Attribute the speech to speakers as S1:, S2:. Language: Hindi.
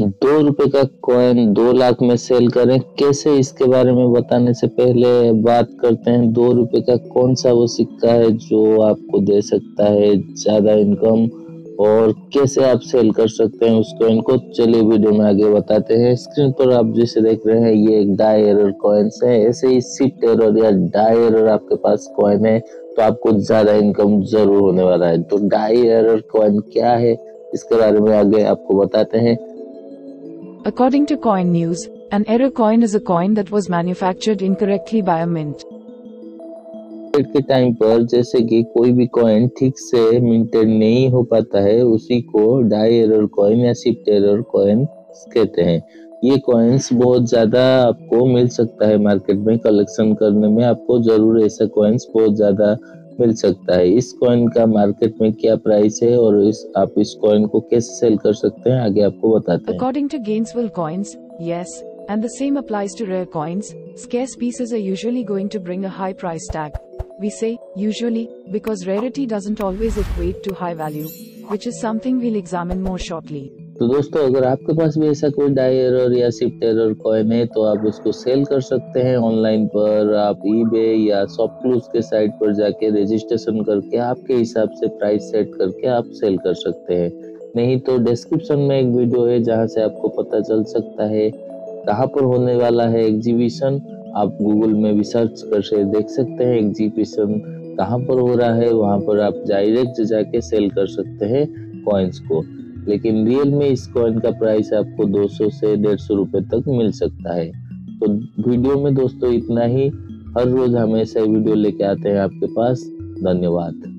S1: ₹2 का कॉइन 2 लाख में सेल करें, कैसे इसके बारे में बताने से पहले बात करते हैं ₹2 का कौन-सा वो सिक्का है जो आपको दे सकता है ज़्यादा इनकम और कैसे आप सेल कर सकते हैं उस कॉइन को। चलिए वीडियो में आगे बताते हैं। स्क्रीन पर आप जिसे देख रहे हैं ये एक डाई एरर कॉइन्स है। ऐसे ही शिफ्ट एरर या डाई एरर आपके पास कॉइन है तो आपको ज़्यादा इनकम ज़रूर होने वाला है। तो डाई एरर कॉइन क्या है इसके बारे में आगे आपको बताते हैं।
S2: According to Coin News, an error coin is a coin that was manufactured incorrectly by a mint.
S1: के टाइम पर जैसे कि कोई भी कॉइन ठीक से मिंटेड नहीं हो पाता है उसी को डाई एरर कॉइन या शिफ्ट एरर कॉइन कहते हैं। ये कॉइन्स बहुत ज़्यादा आपको मिल सकता है मार्केट में, कलेक्शन करने में आपको ज़रूर ऐसा कॉइन्स बहुत ज़्यादा मिल सकता है। इस कॉइन का मार्केट में क्या प्राइस है और आप इस कॉइन को कैसे सेल कर सकते हैं आगे आपको बताते हैं।
S2: According to Gainesville Coins, yes, and the same applies to rare coins, scarce pieces are usually going to bring a high price tag. We say, usually, because rarity doesn't always equate to high value, which is something we'll examine more shortly.
S1: तो दोस्तों अगर आपके पास भी ऐसा कोई डाई एरर या शिफ्ट एरर कॉइन है तो आप उसको सेल कर सकते हैं ऑनलाइन पर। आप ईबे या शॉपक्लूज के साइट पर जाके रजिस्ट्रेशन करके आपके हिसाब से प्राइस सेट करके आप सेल कर सकते हैं। नहीं तो डिस्क्रिप्शन में एक वीडियो है जहां से आपको पता चल सकता है कहाँ पर होने वाला है एग्जीबिशन। आप गूगल में भी सर्च करके देख सकते हैं एग्जीबिशन कहाँ पर हो रहा है, वहां पर आप डायरेक्ट जाके सेल कर सकते हैं कॉइन्स को। लेकिन रियल में इस कॉइन का प्राइस आपको 200 से 150 रुपए तक मिल सकता है। तो वीडियो में दोस्तों इतना ही। हर रोज हम ऐसा वीडियो लेके आते हैं आपके पास। धन्यवाद।